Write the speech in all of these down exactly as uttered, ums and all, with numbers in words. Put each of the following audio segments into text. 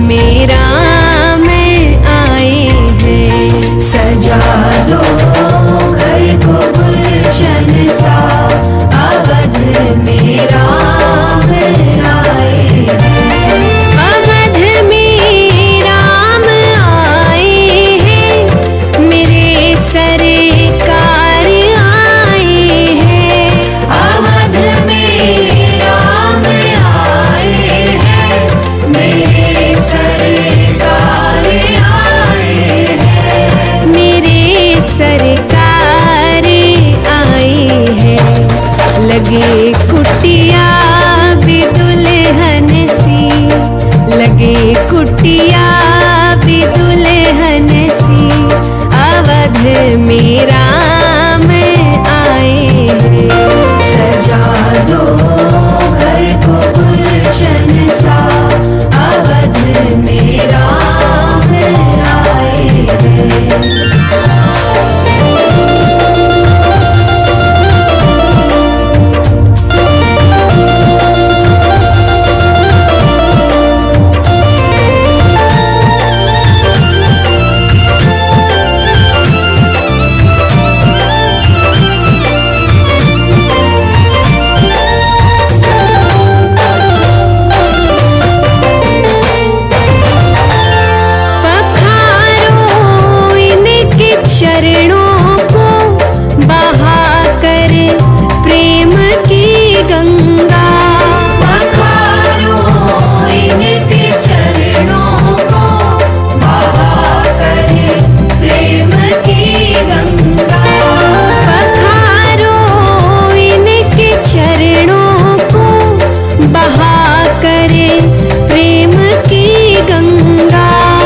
में राम आए हैं। सजा दो घर को गुलशन सा, अवध में राम आए हैं। अवध में राम आए हैं, मेरे सरकार आए हैं। अवध में राम आए हैं, मेरे सरकार आए हैं। मेरे सरकार आए हैं। लगे कुटिया भी दुल्हन सी, लगे कुटिया भी दुल्हन सी, अवध में राम आए हैं। सजा दो घर को गुलशन सा, अवध में राम आए हैं। चरणों को बहाकर प्रेम की गंगा। पखारो इनके चरणों को बहाकर प्रेम की गंगा। पखारो इनके चरणों को बहाकर प्रेम की गंगा।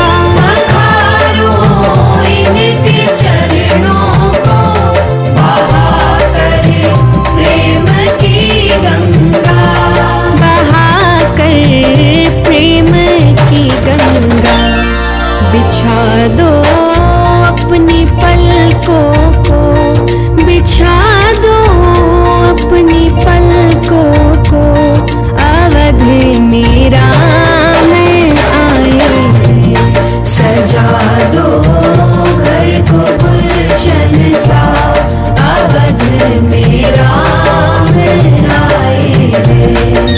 चरणों को बहाकर प्रेम की गंगा। बहाकर प्रेम की गंगा। बिछा दो अपनी पलकों को, बिछा दो अपनी पलकों को, अवध में राम आए हैं। सजा दो घर को गुलशन सा, अवध में राम आए हैं।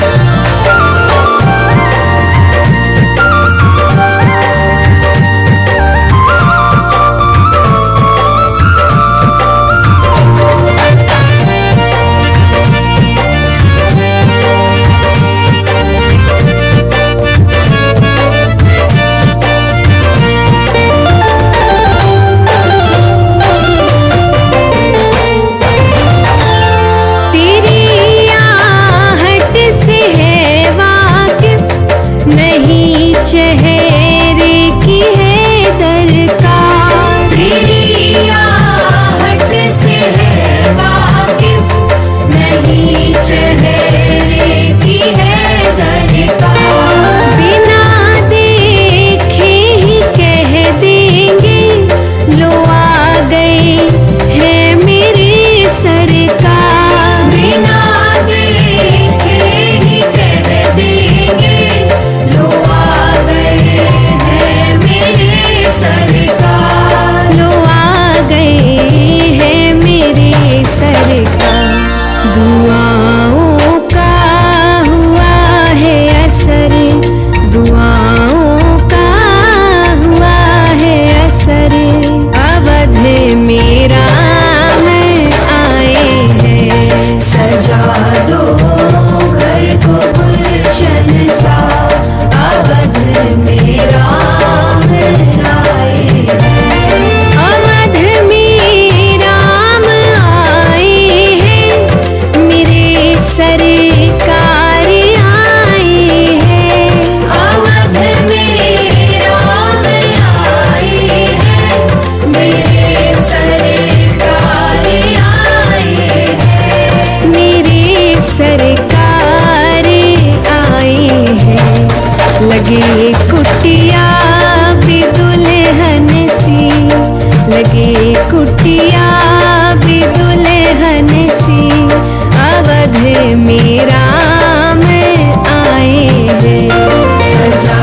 चेहरे की है दरकार, तेरी आहट से है वाकिफ, नहीं चेहरे की है दरकार। बिना देखे ही कह देंगे लो आ गए हैं मेरे सरकार। बिना देखे ही कह देंगे लो आ गए हैं मेरे सरकार। लो आ गए हैं मेरे सरकार। दुआओं का हुआ है असर, दुआओं का हुआ है असर, अवध में राम आए हैं। सजा दो घर को गुलशन सा, अवध में राम आए हैं। अवध में राम आए हैं, मेरे सरकार आए हैं। अवध में राम आए हैं, मेरे सरकार आए हैं। मेरे सरकार आए हैं। लगे कुटिया भी दुल्हन सी, लगे कुटिया भी दुल्हन सी, अवध में राम आए हैं। सजा